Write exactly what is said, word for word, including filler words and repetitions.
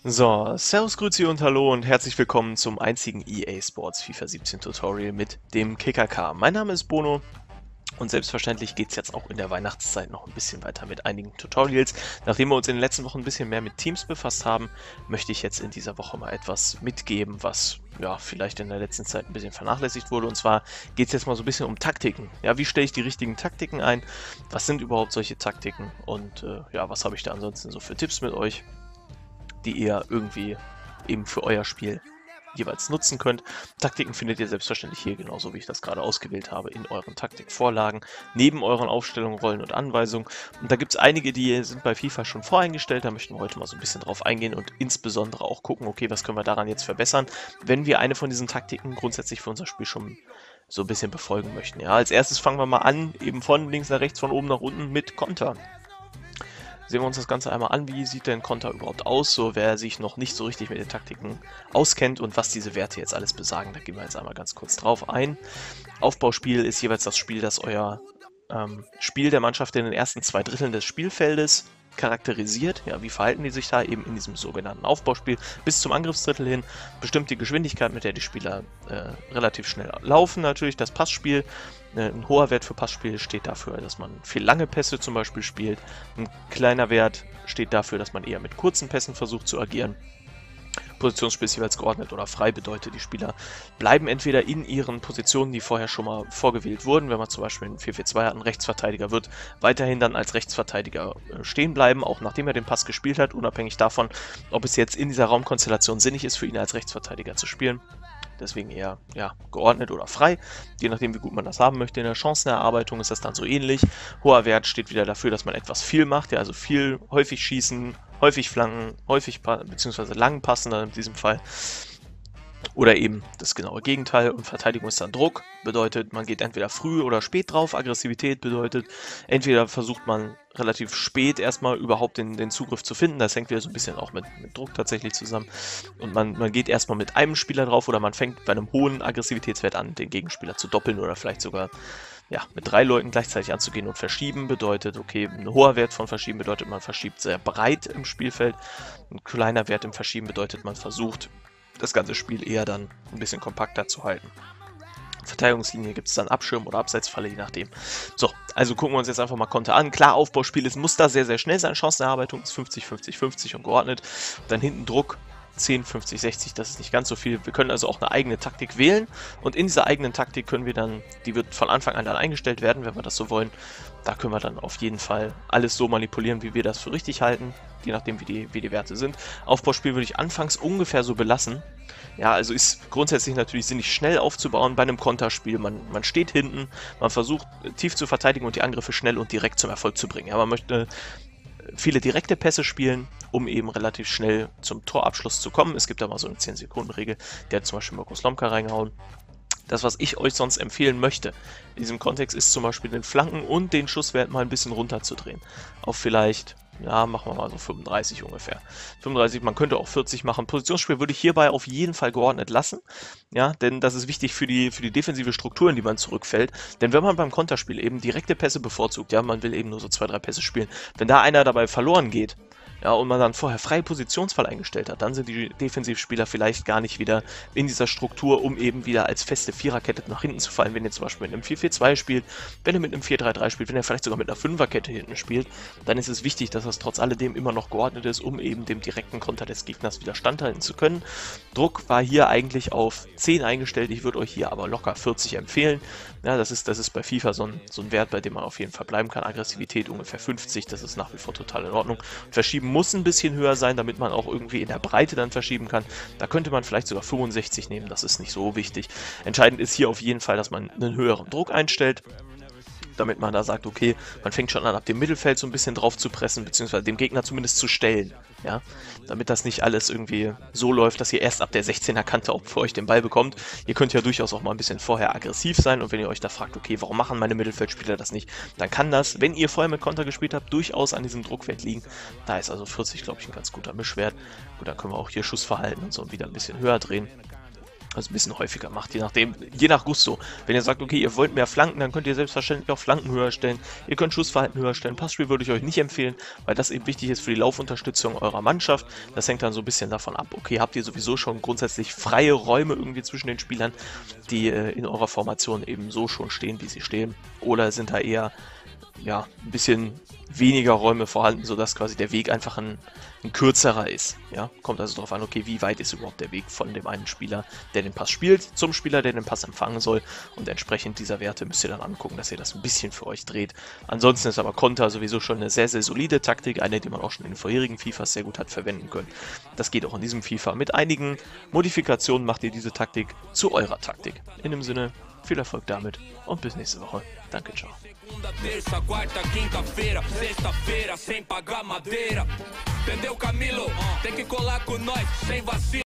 So, Servus, Grüezi und Hallo und herzlich willkommen zum einzigen E A Sports FIFA siebzehn Tutorial mit dem K K K. Mein Name ist Bono und selbstverständlich geht es jetzt auch in der Weihnachtszeit noch ein bisschen weiter mit einigen Tutorials. Nachdem wir uns in den letzten Wochen ein bisschen mehr mit Teams befasst haben, möchte ich jetzt in dieser Woche mal etwas mitgeben, was ja vielleicht in der letzten Zeit ein bisschen vernachlässigt wurde. Und zwar geht es jetzt mal so ein bisschen um Taktiken. Ja, wie stelle ich die richtigen Taktiken ein? Was sind überhaupt solche Taktiken? Und äh, ja, was habe ich da ansonsten so für Tipps mit euch, die ihr irgendwie eben für euer Spiel jeweils nutzen könnt. Taktiken findet ihr selbstverständlich hier, genauso wie ich das gerade ausgewählt habe, in euren Taktikvorlagen, neben euren Aufstellungen, Rollen und Anweisungen. Und da gibt es einige, die sind bei FIFA schon voreingestellt, da möchten wir heute mal so ein bisschen drauf eingehen und insbesondere auch gucken, okay, was können wir daran jetzt verbessern, wenn wir eine von diesen Taktiken grundsätzlich für unser Spiel schon so ein bisschen befolgen möchten. Ja, als erstes fangen wir mal an, eben von links nach rechts, von oben nach unten mit Konter. Sehen wir uns das Ganze einmal an, wie sieht denn Konter überhaupt aus, so wer sich noch nicht so richtig mit den Taktiken auskennt und was diese Werte jetzt alles besagen, da gehen wir jetzt einmal ganz kurz drauf ein. Aufbauspiel ist jeweils das Spiel, das euer ähm, Spiel der Mannschaft in den ersten zwei Dritteln des Spielfeldes charakterisiert. Ja, wie verhalten die sich da eben in diesem sogenannten Aufbauspiel bis zum Angriffsdrittel hin, bestimmt die Geschwindigkeit, mit der die Spieler äh, relativ schnell laufen, natürlich das Passspiel. Ein hoher Wert für Passspiel steht dafür, dass man viel lange Pässe zum Beispiel spielt. Ein kleiner Wert steht dafür, dass man eher mit kurzen Pässen versucht zu agieren. Positionsspiel ist jeweils geordnet oder frei, bedeutet, die Spieler bleiben entweder in ihren Positionen, die vorher schon mal vorgewählt wurden. Wenn man zum Beispiel einen vier vier zwei hat, ein Rechtsverteidiger wird weiterhin dann als Rechtsverteidiger stehen bleiben, auch nachdem er den Pass gespielt hat, unabhängig davon, ob es jetzt in dieser Raumkonstellation sinnig ist, für ihn als Rechtsverteidiger zu spielen. Deswegen eher ja, geordnet oder frei, je nachdem wie gut man das haben möchte. In der Chancenerarbeitung ist das dann so ähnlich. Hoher Wert steht wieder dafür, dass man etwas viel macht, ja, also viel, häufig schießen, häufig flanken, häufig bzw. lang passen dann in diesem Fall. Oder eben das genaue Gegenteil. Und Verteidigung ist dann Druck, bedeutet, man geht entweder früh oder spät drauf. Aggressivität bedeutet, entweder versucht man relativ spät erstmal überhaupt den, den Zugriff zu finden. Das hängt wieder so ein bisschen auch mit, mit Druck tatsächlich zusammen. Und man, man geht erstmal mit einem Spieler drauf oder man fängt bei einem hohen Aggressivitätswert an, den Gegenspieler zu doppeln oder vielleicht sogar ja, mit drei Leuten gleichzeitig anzugehen. Und verschieben bedeutet, okay, ein hoher Wert von verschieben bedeutet, man verschiebt sehr breit im Spielfeld. Ein kleiner Wert im Verschieben bedeutet, man versucht, das ganze Spiel eher dann ein bisschen kompakter zu halten. Verteidigungslinie gibt es dann Abschirm oder Abseitsfalle, je nachdem. So, also gucken wir uns jetzt einfach mal Konter an. Klar, Aufbauspiel ist, muss da sehr, sehr schnell sein. Chancenerarbeitung ist fünfzig, fünfzig, fünfzig und geordnet. Dann hinten Druck zehn, fünfzig, sechzig, das ist nicht ganz so viel. Wir können also auch eine eigene Taktik wählen und in dieser eigenen Taktik können wir dann, die wird von Anfang an dann eingestellt werden, wenn wir das so wollen. Da können wir dann auf jeden Fall alles so manipulieren, wie wir das für richtig halten, je nachdem wie die, wie die Werte sind. Aufbauspiel würde ich anfangs ungefähr so belassen. Ja, also ist grundsätzlich natürlich sinnig schnell aufzubauen bei einem Konterspiel. Man, man steht hinten, man versucht tief zu verteidigen und die Angriffe schnell und direkt zum Erfolg zu bringen. Ja, man möchte viele direkte Pässe spielen, um eben relativ schnell zum Torabschluss zu kommen. Es gibt da mal so eine zehn Sekunden Regel, der hat zum Beispiel Mirko Slomka reingehauen. Das, was ich euch sonst empfehlen möchte in diesem Kontext, ist zum Beispiel den Flanken und den Schusswert mal ein bisschen runterzudrehen. Auf vielleicht, ja, machen wir mal so fünfunddreißig ungefähr. fünfunddreißig, man könnte auch vierzig machen. Positionsspiel würde ich hierbei auf jeden Fall geordnet lassen, ja, denn das ist wichtig für die, für die defensive Struktur, in die man zurückfällt. Denn wenn man beim Konterspiel eben direkte Pässe bevorzugt, ja, man will eben nur so zwei, drei Pässe spielen, wenn da einer dabei verloren geht, ja, und man dann vorher freie Positionswahl eingestellt hat, dann sind die Defensivspieler vielleicht gar nicht wieder in dieser Struktur, um eben wieder als feste Viererkette nach hinten zu fallen. Wenn ihr zum Beispiel mit einem vier vier zwei spielt, wenn ihr mit einem vier drei drei spielt, wenn ihr vielleicht sogar mit einer Fünferkette hinten spielt, dann ist es wichtig, dass das trotz alledem immer noch geordnet ist, um eben dem direkten Konter des Gegners wieder standhalten zu können. Druck war hier eigentlich auf zehn eingestellt, ich würde euch hier aber locker vierzig empfehlen. Ja, das ist, das ist bei FIFA so ein, so ein Wert, bei dem man auf jeden Fall bleiben kann. Aggressivität ungefähr fünfzig, das ist nach wie vor total in Ordnung. Verschieben muss ein bisschen höher sein, damit man auch irgendwie in der Breite dann verschieben kann. Da könnte man vielleicht sogar fünfundsechzig nehmen, das ist nicht so wichtig. Entscheidend ist hier auf jeden Fall, dass man einen höheren Druck einstellt, damit man da sagt, okay, man fängt schon an, ab dem Mittelfeld so ein bisschen drauf zu pressen, beziehungsweise dem Gegner zumindest zu stellen, ja, damit das nicht alles irgendwie so läuft, dass ihr erst ab der sechzehner Kante auch für euch den Ball bekommt. Ihr könnt ja durchaus auch mal ein bisschen vorher aggressiv sein und wenn ihr euch da fragt, okay, warum machen meine Mittelfeldspieler das nicht, dann kann das, wenn ihr vorher mit Konter gespielt habt, durchaus an diesem Druckwert liegen. Da ist also vierzig, glaube ich, ein ganz guter Mischwert. Gut, dann können wir auch hier Schussverhalten und so wieder ein bisschen höher drehen. Also ein bisschen häufiger macht, je nachdem, je nach Gusto. Wenn ihr sagt, okay, ihr wollt mehr Flanken, dann könnt ihr selbstverständlich auch Flanken höher stellen. Ihr könnt Schussverhalten höher stellen. Passspiel würde ich euch nicht empfehlen, weil das eben wichtig ist für die Laufunterstützung eurer Mannschaft. Das hängt dann so ein bisschen davon ab, okay, habt ihr sowieso schon grundsätzlich freie Räume irgendwie zwischen den Spielern, die äh, in eurer Formation eben so schon stehen, wie sie stehen. Oder sind da eher, ja, ein bisschen weniger Räume vorhanden, sodass quasi der Weg einfach ein, ein kürzerer ist. Ja? Kommt also darauf an, okay, wie weit ist überhaupt der Weg von dem einen Spieler, der den Pass spielt, zum Spieler, der den Pass empfangen soll. Und entsprechend dieser Werte müsst ihr dann angucken, dass ihr das ein bisschen für euch dreht. Ansonsten ist aber Konter sowieso schon eine sehr, sehr solide Taktik, eine, die man auch schon in den vorherigen FIFAs sehr gut hat verwenden können. Das geht auch in diesem FIFA. Mit einigen Modifikationen macht ihr diese Taktik zu eurer Taktik. In dem Sinne, viel Erfolg damit und bis nächste Woche. Danke, ciao. Segunda, terça, quarta, quinta-feira, sexta-feira, sem pagar madeira. Entendeu, Camilo? Tem que colar com nós, sem vacilo.